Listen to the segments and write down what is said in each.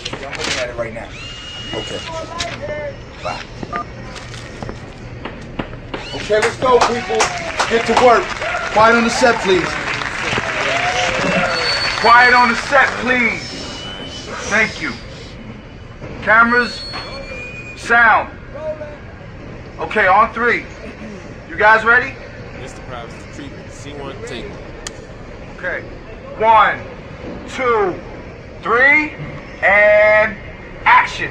I'm looking at it right now. Okay. Bye. Okay, let's go, people. Get to work. Quiet on the set, please. Quiet on the set, please. Thank you. Cameras, sound. Okay, on 3. You guys ready? Mr. Probz, treatment. C1, take. Okay. 1, 2, 3, and action.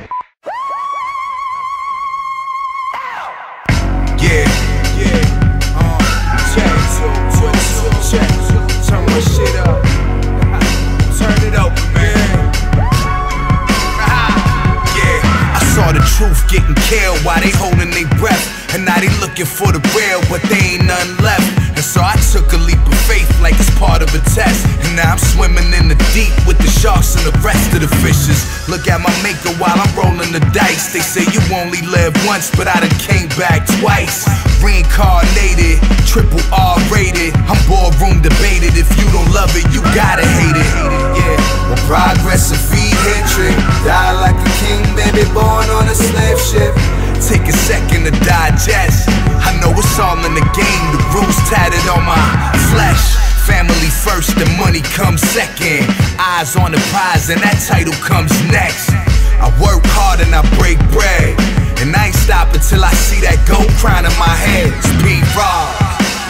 Yeah. Check. Turn my shit up. Turn it up, man. Yeah, I saw the truth getting killed while they holding their breath. And now they looking for the real, but they ain't nothing left. And so I took a leap of faith like it's part of a test. And now I'm swimming in the deep with the sharks and the rest of the fishes. Look at my maker while I'm rolling the dice. They say you only live once, but I done came back twice. Reincarnated, triple R rated. I'm boardroom debated. If you don't love it, you gotta hate it. Yeah, well, progress and feed hatred. Die like a king, baby, born on a slave ship. Take a second to digest. I know it's all in the game. The rules tatted on my flesh. Family first, the money comes second. Eyes on the prize and that title comes next. I work hard and I break bread, and I ain't stopping till I see that gold crown in my head. It's Probz.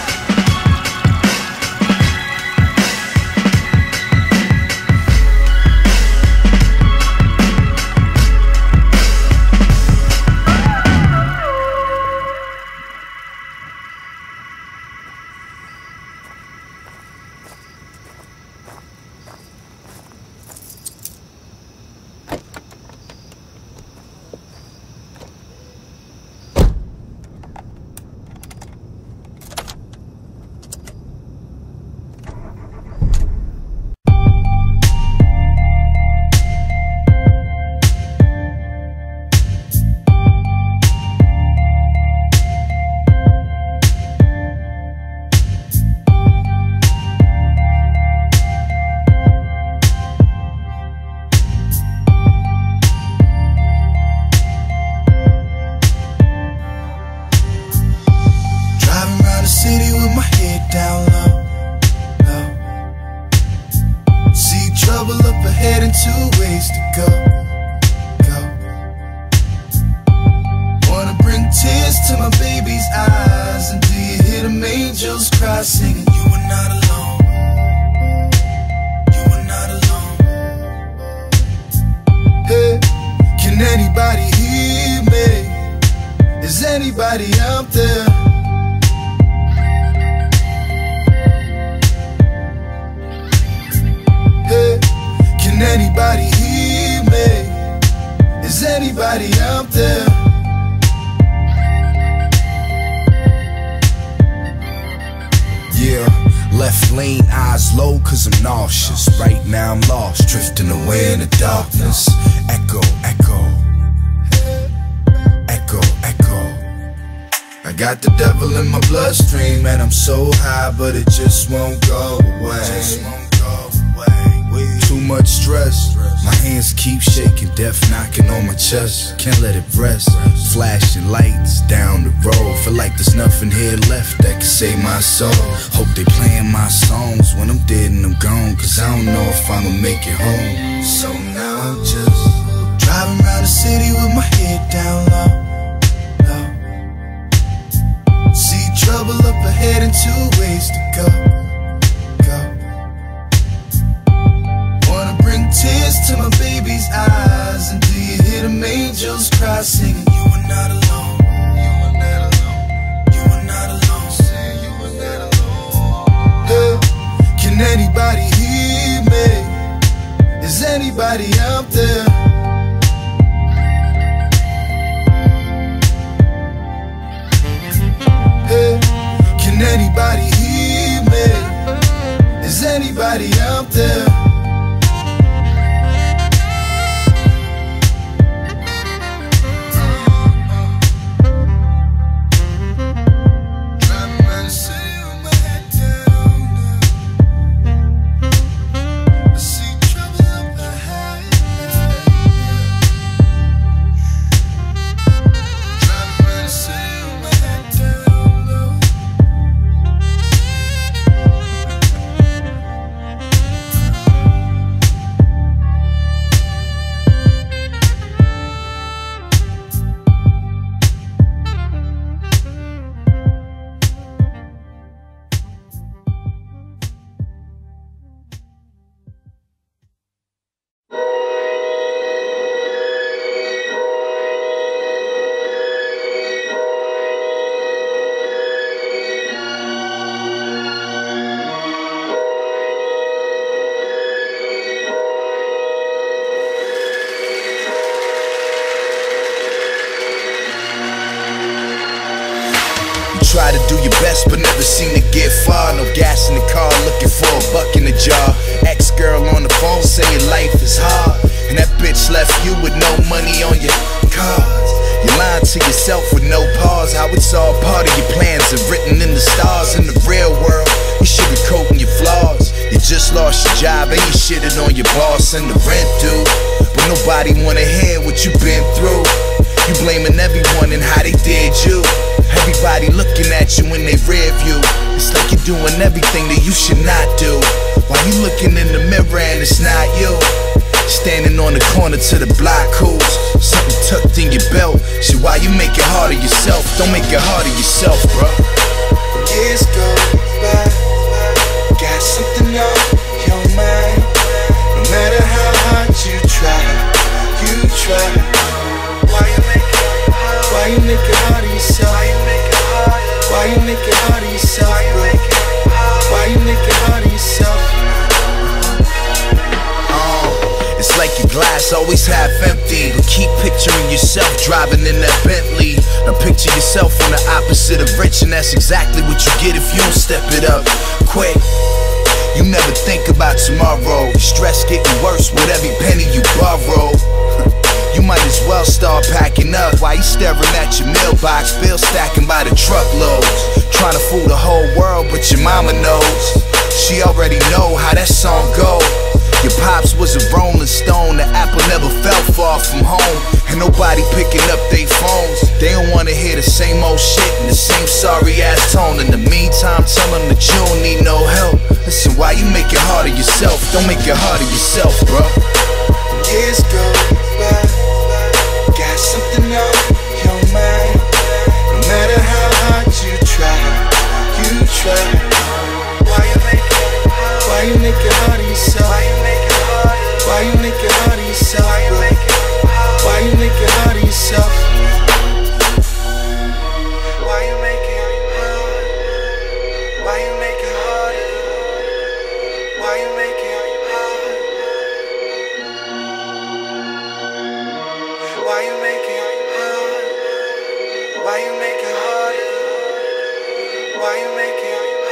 Anybody out there? Hey, can anybody hear me? Is anybody out there? Yeah, left lane, eyes low cause I'm nauseous. Right now I'm lost, drifting away in the darkness. Echo, echo, echo, echo. I got the devil in my bloodstream and I'm so high, but it just won't go away. Too much stress, my hands keep shaking, death knocking on my chest. Can't let it rest, flashing lights down the road. Feel like there's nothing here left that can save my soul. Hope they playing my songs when I'm dead and I'm gone, cause I don't know if I'ma make it home. So now I'm just driving around the city with my head down low. See trouble up ahead and 2 ways to go. Wanna bring tears to my baby's eyes, and do you hear them angels cry, singing, you are not alone, you are not alone, you are not alone, saying you are not alone. Hey, can anybody hear me? Is anybody out there? Hey, can anybody hear me? Is anybody out there? try to do your best but never seem to get far. No gas in the car, looking for a buck in the jar. Ex-girl on the phone saying life is hard, and that bitch left you with no money on your cards. You're lying to yourself with no pause. How it's all part of your plans and written in the stars. In the real world, you sugarcoating your flaws. You just lost your job and you shitted on your boss and the rent due, but nobody wanna hear what you've been through. You blaming everyone and how they did you. Everybody looking at you in their rear view. It's like you're doing everything that you should not do, while you looking in the mirror and it's not you. Standing on the corner to the block who's something tucked in your belt. Shit, why you make it hard on yourself? Don't make it hard on yourself, bro. Years go by, got something on your mind. No matter how hard you try, you try. Why you make it hard? Why you make it hard on yourself? Why you make it hard? Why you make it hard on yourself, bro? Why you make it hard on yourself? It's like your glass always half empty, but keep picturing yourself driving in that Bentley. Now picture yourself on the opposite of rich, and that's exactly what you get if you don't step it up quick. You never think about tomorrow. Stress getting worse with every penny you borrow. You might as well start packing up while you staring at your mailbox, bill stacking by the truckloads. Trying to fool the whole world, but your mama knows. She already know how that song go. Your pops was a rolling stone, the apple never fell far from home, and nobody picking up their phones. They don't wanna hear the same old shit in the same sorry ass tone. In the meantime, tell them that you don't need no help. Listen, why you make it hard on yourself? Don't make it hard on yourself, bro. Years go by, got something on your mind. No matter how hard you try, you try. Why you make it hard? Why you make it hard on yourself? Why you make it hard? Why you make it hard on yourself? Why you make it hard? Why you make it hard on yourself? Why you make it hard? Why you make it hard? Why you make it hard? Why you make it hard? Why you make it hard? Why you make it hard?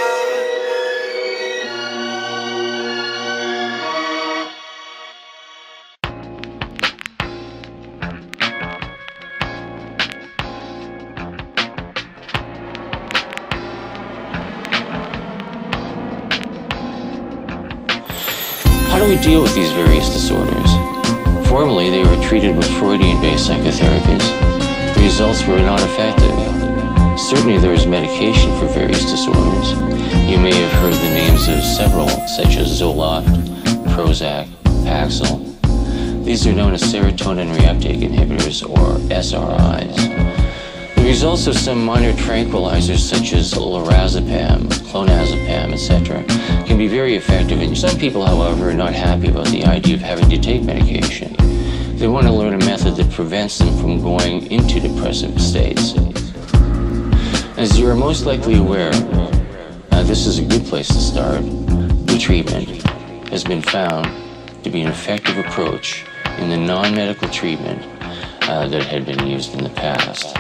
How do we deal with these various disorders? Formerly, they were treated with Freudian-based psychotherapies. The results were not effective. Certainly, there is medication for various disorders. You may have heard the names of several, such as Zoloft, Prozac, Paxil. These are known as serotonin reuptake inhibitors, or SRIs. The results of some minor tranquilizers such as lorazepam, clonazepam, etc. can be very effective, and some people, however, are not happy about the idea of having to take medication. They want to learn a method that prevents them from going into depressive states. As you are most likely aware, this is a good place to start. The treatment has been found to be an effective approach in the non-medical treatment that had been used in the past.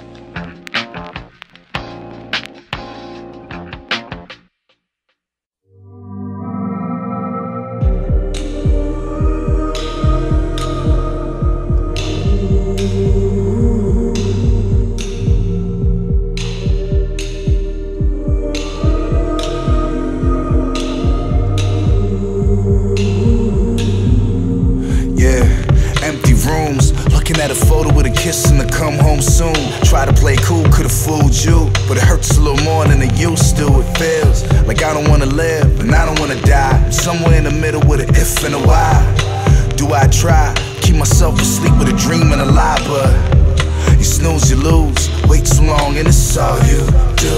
At a photo with a kiss and a come home soon. Try to play cool, could've fooled you, but it hurts a little more than it used to. It feels like I don't wanna live and I don't wanna die. I'm somewhere in the middle with an if and a why. Do I try? Keep myself asleep with a dream and a lie, but you snooze, you lose. Wait too long and it's all you do.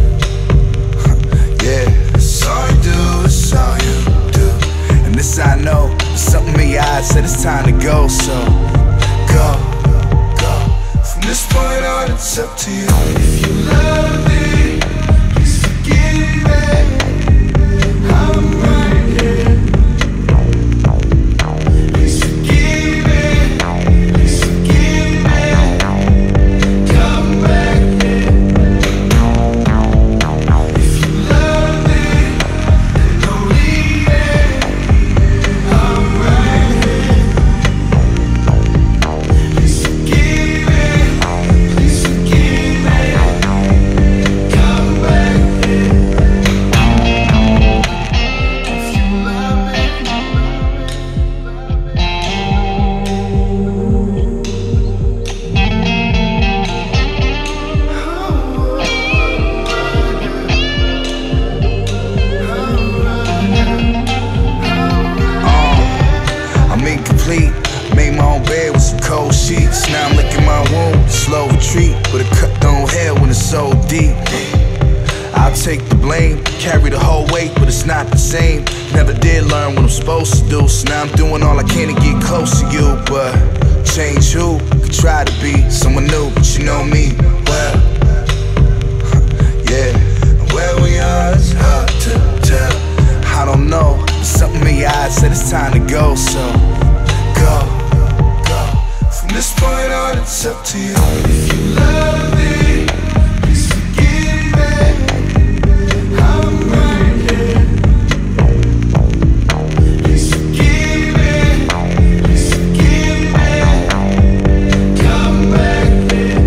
Yeah, it's all you do, it's all you do. And this I know, there's something in your eyes said it's time to go, so go. From this point on, it's up to you. If you love me, please forgive me. I'm right here. Please forgive me. Please forgive me. Come back here. sleep. Made my own bed with some cold sheets. Now I'm licking my wound, slow retreat. But a cut don't heal when it's so deep. I'll take the blame, carry the whole weight, but it's not the same. Never did learn what I'm supposed to do, so now I'm doing all I can to get close to you. But change who? Could try to be someone new, but you know me well. Yeah, where we are is hard to tell. I don't know, but something in your eyes said it's time to go, so go. From this point on, it's up to you. If you love me, please forgive me. I'm right here. Please forgive me. Please forgive me. Come back here.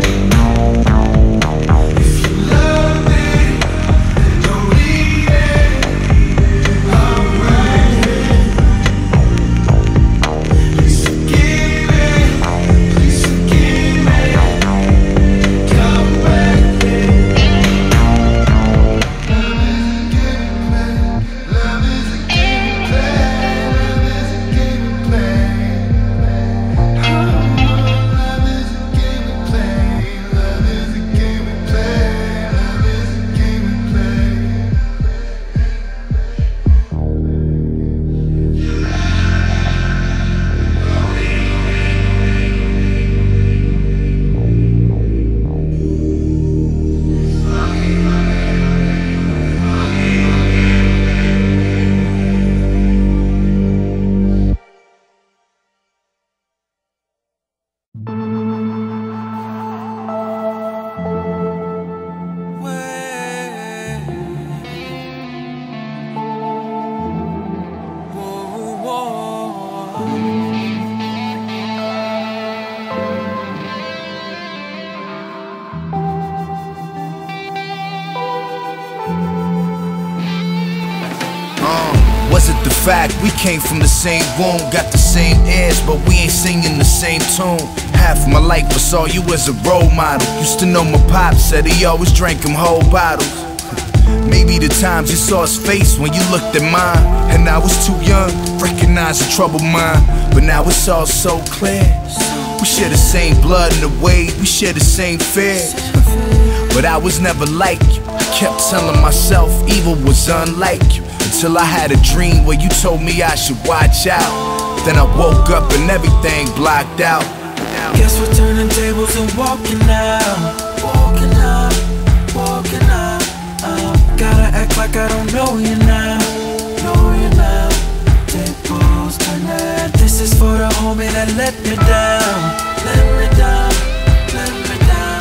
If you love me, then don't leave it. I'm right here. Please forgive me. Please forgive me. Come back here. Love is a game we play. Love is a game we play. Love is a game we play. Love is a game we play. Love is a game we play. Was it the fact we came from the same womb, got the same ears, but we ain't singing the same tune? Half of my life I saw you as a role model. Used to know my pop said he always drank them whole bottles. Maybe the times you saw his face when you looked at mine, and I was too young, recognize a troubled mind. But now it's all so clear. We share the same blood in a way, we share the same fears. But I was never like you. I kept telling myself evil was unlike you, until I had a dream where you told me I should watch out. Then I woke up and everything blocked out. Guess we're turning tables and walking out. Walking out, walking out. Gotta act like I don't know you now. Know you now. Tables turning. This is for the homie that let me down. Let me down, let me down.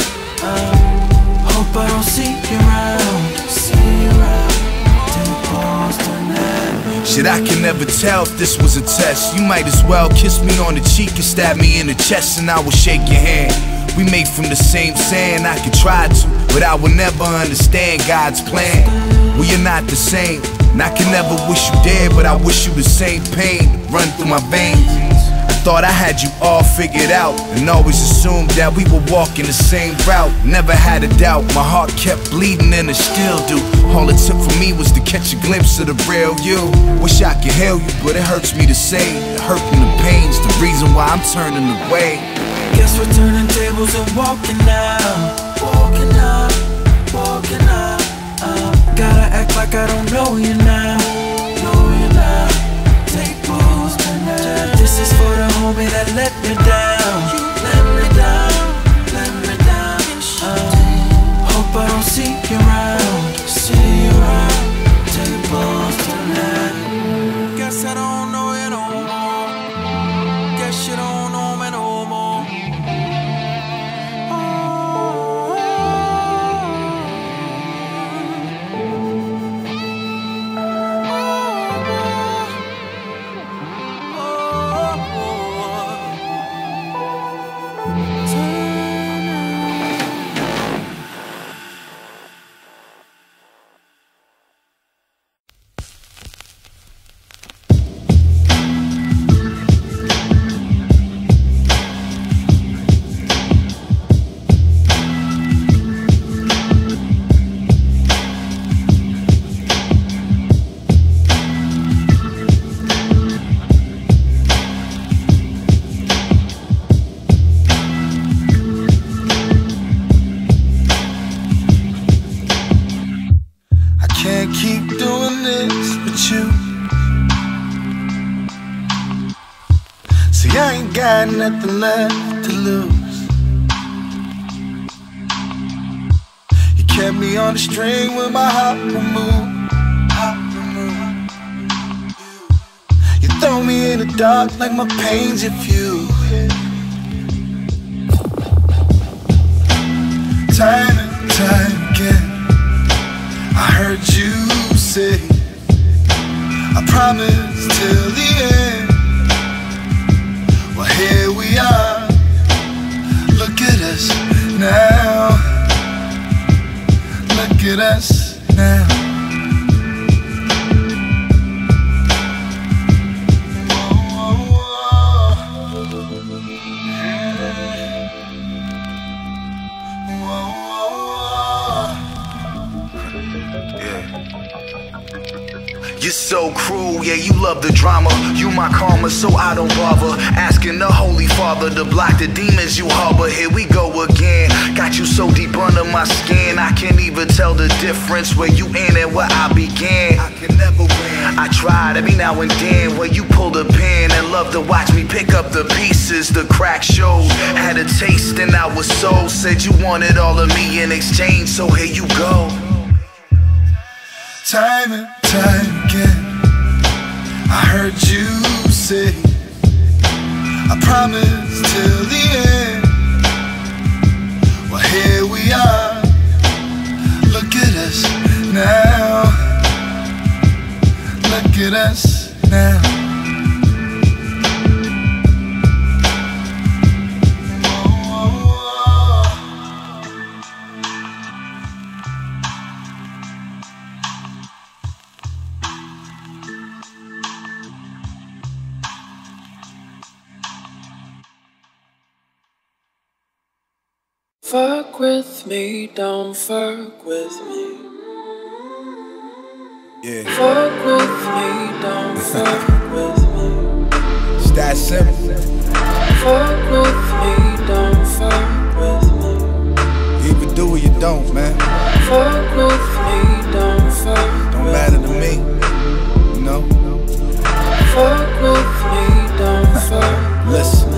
Hope I don't see you around. See you around. Tables turning. Shit, I can never tell if this was a test. You might as well kiss me on the cheek and stab me in the chest, and I will shake your hand. We made from the same sand, I could try to, but I will never understand God's plan. We are not the same, and I can never wish you dead, but I wish you the same pain run through my veins. I thought I had you all figured out, and always assumed that we were walking the same route. Never had a doubt, my heart kept bleeding and it still do. All it took for me was to catch a glimpse of the real you. Wish I could heal you, but it hurts me to say. The hurt and the pain's the reason why I'm turning away. Guess we're turning tables and walking out. Walking out, walking out. Gotta act like I don't know you now. Know you now. Tables turning. This is for the homie that let me down. Let me down, let me down. Hope I don't see you around. See you around. Tables turning. Guess I don't know you no more. Guess you don't know me no more. See, I ain't got nothing left to lose. You kept me on the string with my heart removed. You throw me in the dark like my pain's your fuel. Time and time again, I heard you say, I promise till the end. Well, here we are. Look at us now. Look at us now. You're so cruel, yeah, you love the drama. You my karma, so I don't bother asking the Holy Father to block the demons you harbor. Here we go again. Got you so deep under my skin, I can't even tell the difference where you end and where I began. I can never win. I tried every now and then where you pull the pin and love to watch me pick up the pieces. The crack showed, had a taste and I was sold. Said you wanted all of me in exchange, so here you go. Time and time again, I heard you say, I promise till the end. Well, here we are. Look at us now. Look at us now. Fuck with me, don't fuck with me. Yeah. Fuck with me, don't fuck with me. It's that simple. Fuck with me, don't fuck with me. You either do or you don't, man. Fuck with me, don't fuck Don't with matter to me, you know. Fuck with me, don't fuck. Listen.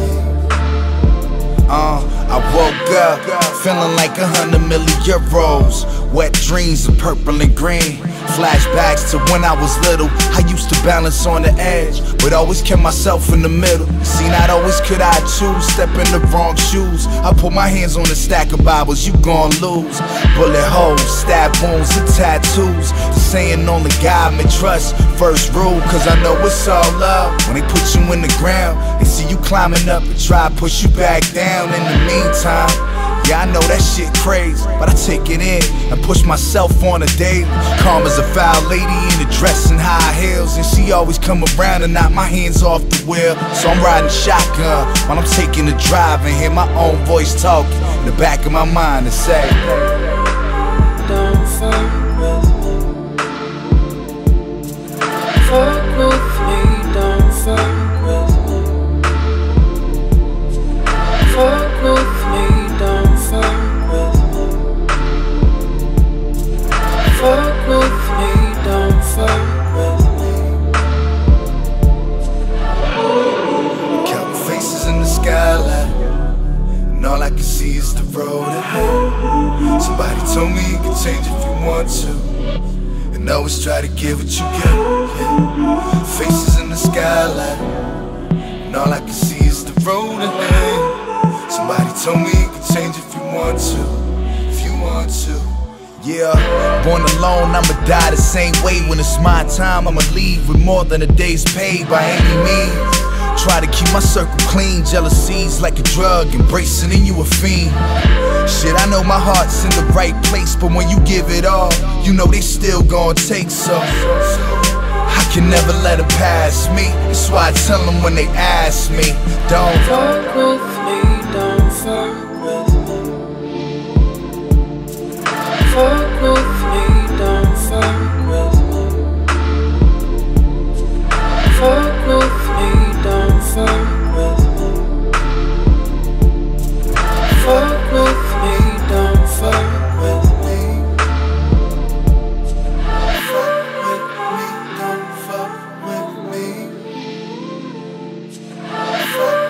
I woke up feeling like 100 million euros. Wet dreams of purple and green. Flashbacks to when I was little. I used to balance on the edge, but always kept myself in the middle. See, not always could I choose, step in the wrong shoes. I put my hands on a stack of Bibles, you gon' lose. Bullet holes, stab wounds, and tattoos. The saying only God may trust. First rule, cause I know it's all love. When they put you in the ground, they see you climbing up and try to push you back down. In the meantime, yeah, I know that shit crazy, but I take it in and push myself on a daily. Karma's a foul lady in a dress and high heels, and she always come around and knock my hands off the wheel. So I'm riding shotgun while I'm taking the drive and hear my own voice talking in the back of my mind and say, Don't fuck with me. Fuck with me, don't fuck with me. Fuck with me, don't fuck with me. Fuck with me, don't fuck with me. Count faces in the skyline, and all I can see is the road ahead. Somebody told me you can change if you want to, and always try to give what you get. Yeah. Faces in the skyline, and all I can see is the road ahead. Somebody told me you can change if you want to, if you want to. yeah, born alone, I'ma die the same way. When it's my time, I'ma leave with more than a day's pay by any means. Try to keep my circle clean, jealousy's like a drug, embracing in you a fiend. Shit, I know my heart's in the right place, but when you give it all, you know they still gon' take some. I can never let them pass me, that's why I tell them when they ask me, don't fuck with me, don't fuck with me. Fuck with me, don't fuck with me. Fuck with me, don't fuck with me. Fuck with me, don't fuck with me. Fuck with me, don't fuck with me. Fuck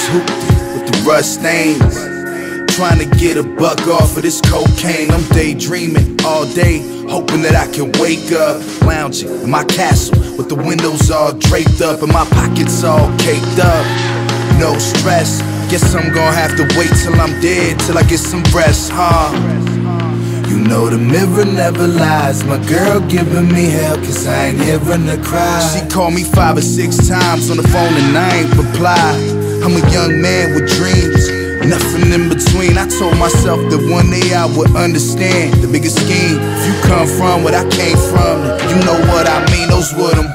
hooped with the rust stains. Trying to get a buck off of this cocaine. I'm daydreaming all day, hoping that I can wake up. Lounging in my castle with the windows all draped up and my pockets all caked up. No stress, guess I'm gonna have to wait till I'm dead, till I get some rest, huh? You know the mirror never lies. My girl giving me hell cause I ain't hearing her cry. She called me 5 or 6 times on the phone and I ain't reply. I'm a young man with dreams, nothing in between. I told myself that one day I would understand the bigger scheme. If you come from what I came from, you know what I mean. Those were them.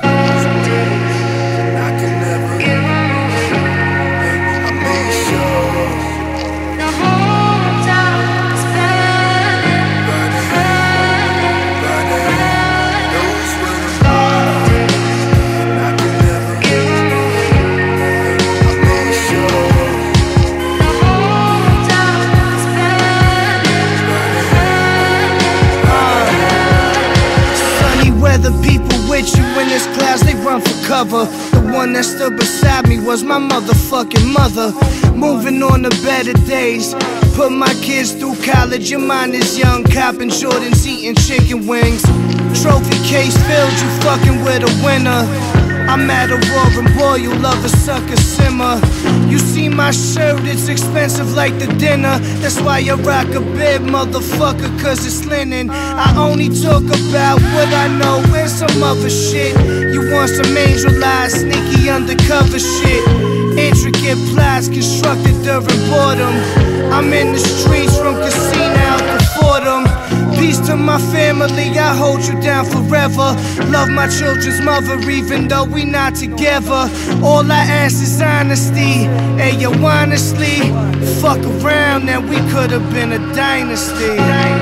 The people with you in this class, they run for cover. The one that stood beside me was my motherfucking mother. Moving on to better days, put my kids through college. Your mind is young, copping Jordans, eating chicken wings. Trophy case filled, you fucking with a winner. I'm at a roaring boil, love a sucker simmer. You see my shirt, it's expensive like the dinner. That's why I rock a bib, motherfucker, cause it's linen. I only talk about what I know and some other shit. You want some angel eyes, sneaky undercover shit. Intricate plots constructed during boredom. I'm in the streets from Casino out to Fordham. Peace to my family, I hold you down forever. Love my children's mother even though we not together. All I ask is honesty. Hey yo, honestly, fuck around and we could have been a dynasty.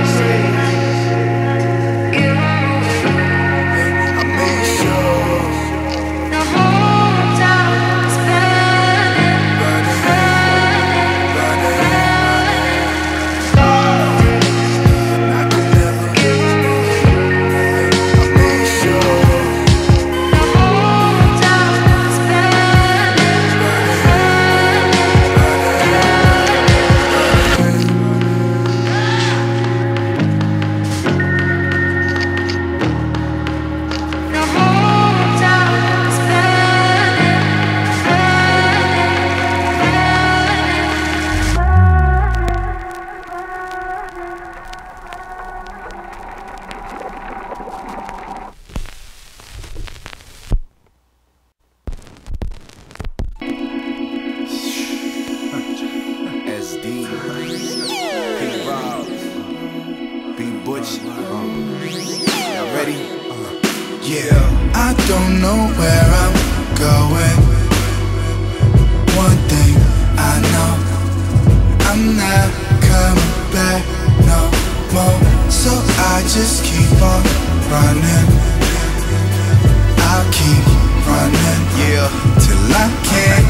Y'all ready? Yeah. I don't know where I'm going. One thing I know, I'm not coming back no more. So I just keep on running. I'll keep running, yeah, till I can't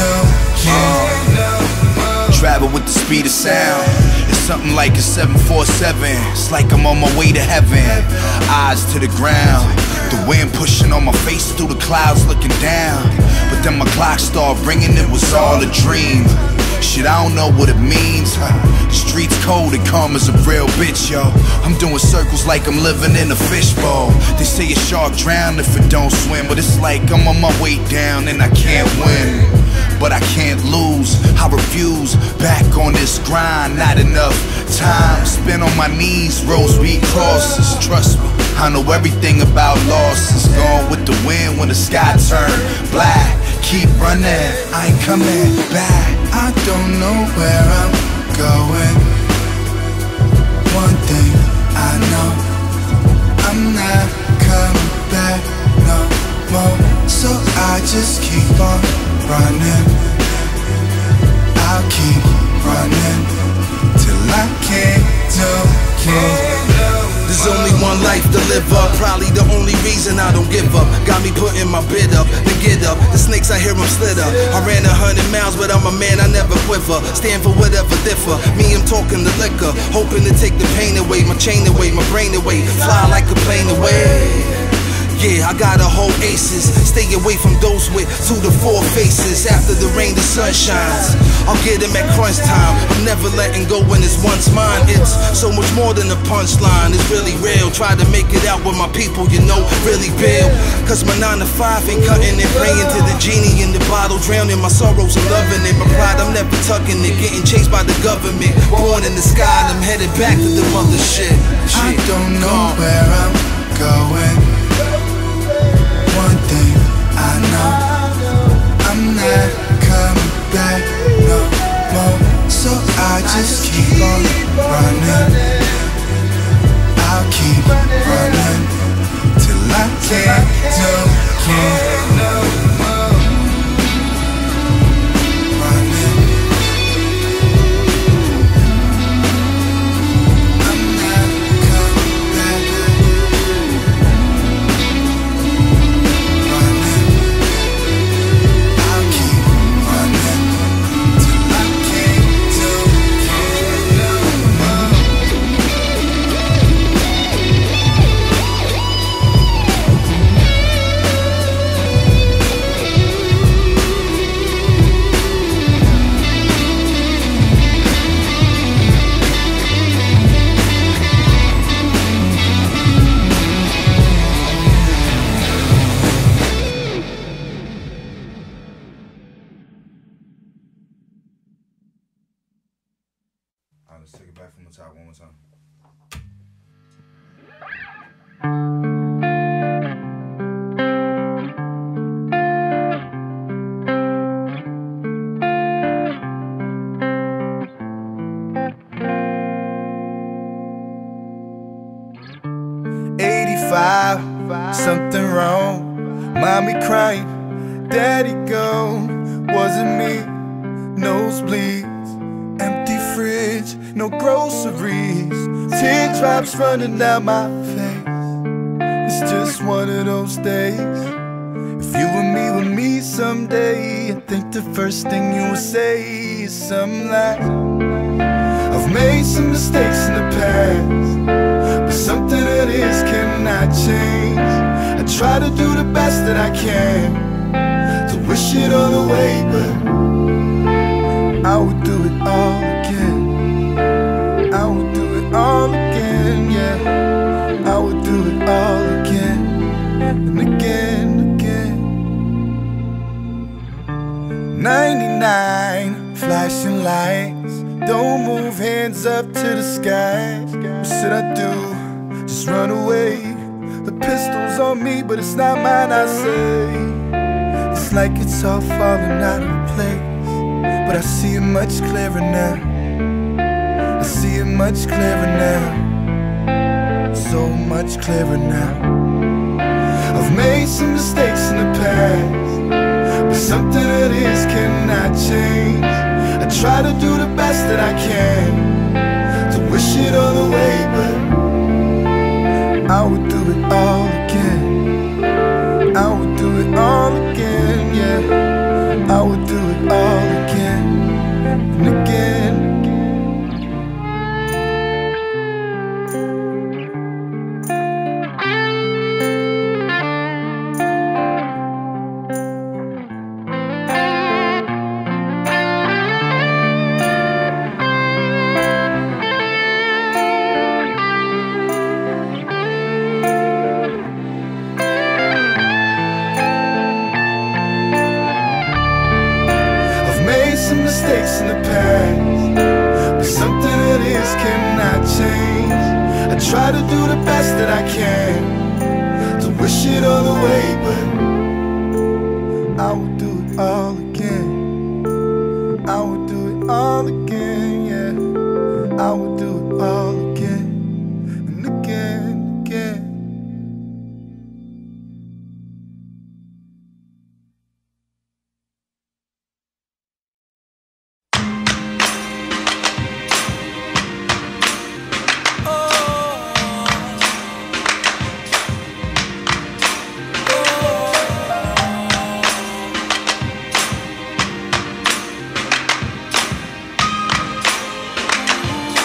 travel with the speed of sound. It's something like a 747. It's like I'm on my way to heaven. Eyes to the ground, the wind pushing on my face through the clouds looking down. But then my clock started ringing, it was all a dream. Shit, I don't know what it means. The street's cold and calm as a real bitch, yo. I'm doing circles like I'm living in a fishbowl. They say a shark drown if it don't swim, but it's like I'm on my way down and I can't win. But I can't lose, I refuse. Back on this grind, not enough time spent on my knees, rose beat crosses. Trust me, I know everything about losses. Gone with the wind when the sky turned black. Keep running, I ain't coming back. I don't know where I'm going. One thing I know, I'm not coming back no more. So I just keep on running. I'll keep running till I can't There's only one life to live up. Probably the only reason I don't give up. Got me putting my bid up, then get up. The snakes, I hear them slither. I ran 100 miles, but I'm a man, I never quiver. Stand for whatever differ. Me, I'm talking the liquor, hoping to take the pain away, my chain away, my brain away, fly like a plane away. Yeah, I got a whole aces. Stay away from those with 2 to 4 faces. After the rain, the sun shines. I'll get him at crunch time. I'm never letting go when it's once mine. It's so much more than a punchline. It's really real. Try to make it out with my people, you know, really real. Cause my 9 to 5 ain't cutting it. Praying to the genie in the bottle, drowning my sorrows and loving it. My pride, I'm never tucking it. Getting chased by the government. Born in the sky, and I'm headed back to the mothership. I don't know where I'm going. One thing I know, I'm not coming back no more. So I just keep on running. I'll keep running till I can't no more. Running. I'm not coming back. Let's take it back from the top one more time. Something wrong, mommy crying, daddy gone. Wasn't me, nosebleeds, empty fridge, no groceries, teardrops running down my face. It's just one of those days. If you and me someday, I think the first thing you would say is something like, I've made some mistakes in the past, but something that is cannot change. I try to do the best that I can to wish it all away, but I would do it all again. I would do it all again, yeah. I would do it all again and again, again. 99 flashing lights, don't move, hands up to the sky. What should I do? Just run away. The pistol's on me, but it's not mine, I say. It's like it's all falling out of place, but I see it much clearer now. I see it much clearer now, so much clearer now. I've made some mistakes in the past, but something that is cannot change. I try to do the best that I can to wish it all away, but I would do it all again. I would do it all again, yeah. I would do it all again and again. Mistakes in the past, but something that is cannot change. I try to do the best that I can to wish it all away, but I would do it all again. I would do it all again, yeah. I would do it all again and again, again.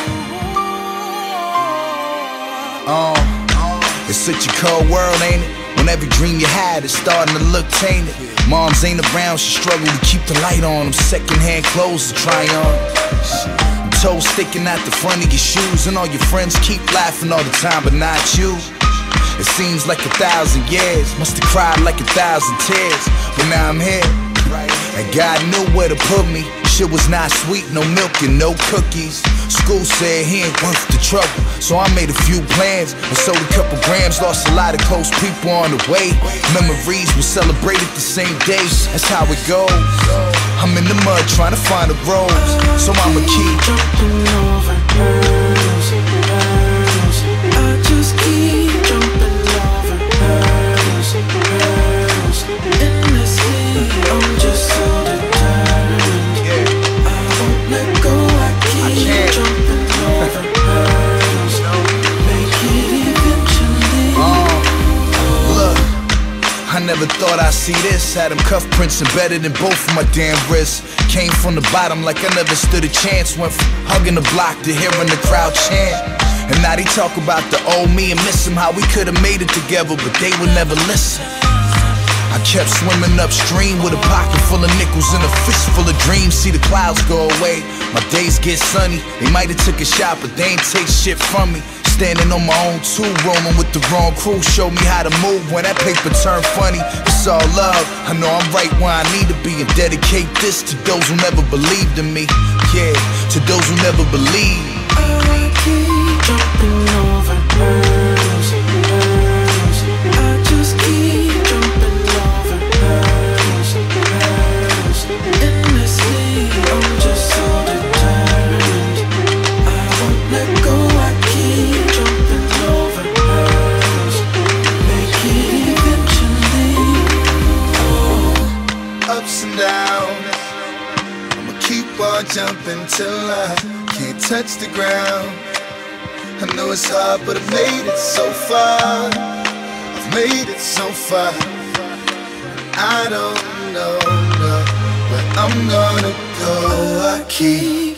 It's such a cold world, ain't it? When every dream you had is starting to look tainted. Moms ain't around, she struggle to keep the light on. Them secondhand clothes to try on. Toes sticking out the front of your shoes, and all your friends keep laughing all the time, but not you. It seems like 1,000 years, must have cried like 1,000 tears, but now I'm here, and God knew where to put me. Shit was not sweet, no milk and no cookies. School said he ain't worth the trouble, so I made a few plans and sold a couple grams. Lost a lot of close people on the way. Memories we celebrated the same day. That's how it goes. I'm in the mud trying to find a rose, so I'ma keep jumping over hurdles. I just keep jumping over hurdles. Endlessly, I'm just so determined. I won't let go, I keep jumping over hurdles. Make it eventually. Look, I never thought I'd see this. Had them cuff prints embedded in both of my damn wrists. Came from the bottom like I never stood a chance. Went from hugging the block to hearing the crowd chant. And now they talk about the old me and miss him, how we could've made it together, but they would never listen. I kept swimming upstream with a pocket full of nickels and a fist full of dreams. See the clouds go away, my days get sunny. They might've took a shot, but they ain't take shit from me. Standing on my own too, rolling with the wrong crew. Showed me how to move when that paper turned funny. It's all love, I know I'm right where I need to be. And dedicate this to those who never believed in me. Yeah, to those who never believed. I keep jumping over hurdles. I just keep jumping over hurdles. Endlessly, I'm just so determined. I won't let go, I keep jumping over hurdles. Make it eventually. Ups and downs, I'ma keep on jumping till I can't touch the ground. I know it's hard, but I've made it so far. I've made it so far. I don't know where I'm gonna go. I keep